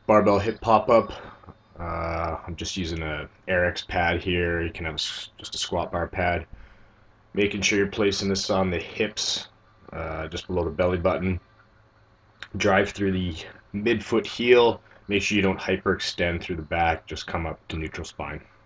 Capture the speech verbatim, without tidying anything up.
barbell hip pop-up. Uh, I'm just using a Eric's pad here. You can have a, just a squat bar pad. Making sure you're placing this on the hips, uh, just below the belly button. Drive through the mid-foot heel. Make sure you don't hyperextend through the back. Just come up to neutral spine.